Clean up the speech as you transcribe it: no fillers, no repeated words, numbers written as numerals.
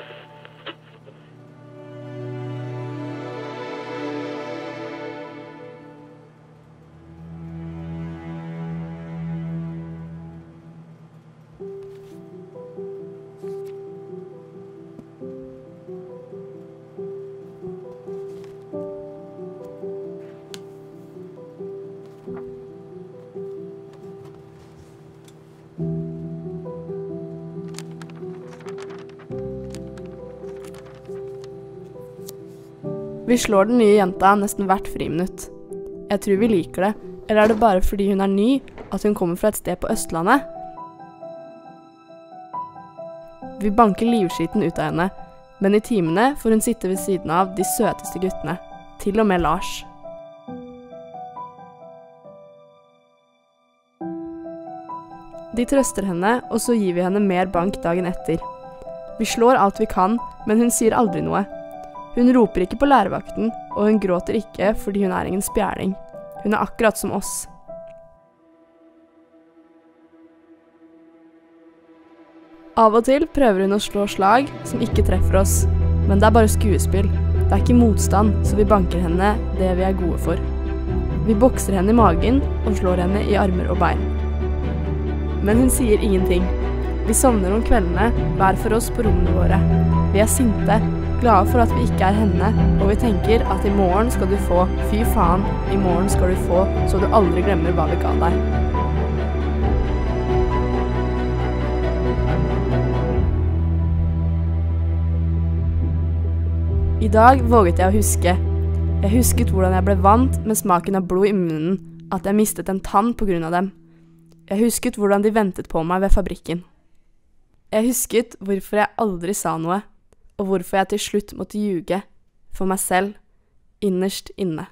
Vi slår den nye jenta nesten hvert friminutt. Jeg tror vi liker det, eller er det bare fordi hun er ny at hun kommer fra et sted på Østlandet? Vi banker livskiten ut av henne, men i timene får hun sitte ved siden av de søteste guttene, til og med Lars. De trøster henne, og så gir vi henne mer bank dagen etter. Vi slår alt vi kan, men hun sier aldri noe. Hun roper ikke på lærevakten, og hun gråter ikke fordi hun er ingen spjæling. Hun er akkurat som oss. Av og til prøver hun å slå slag som ikke treffer oss, men det er bare skuespill. Det er ikke motstand, så vi banker henne det vi er gode for. Vi bokser henne i magen og slår henne i armer og bein. Men hun sier ingenting. Vi sovner om kveldene, hver for oss på rommene våre. Vi er sinte, glade for at vi ikke er henne, og vi tenker at i morgen skal du få, fy faen, i morgen skal du få, så du aldri glemmer hva vi ga deg. I dag våget jeg å huske. Jeg husket hvordan jeg ble vant med smaken av blod i munnen, at jeg mistet en tann på grunn av dem. Jeg husket hvordan de ventet på meg ved fabrikken. Jeg husket hvorfor jeg aldri sa noe, og hvorfor jeg til slutt måtte ljuge for meg selv innerst inne.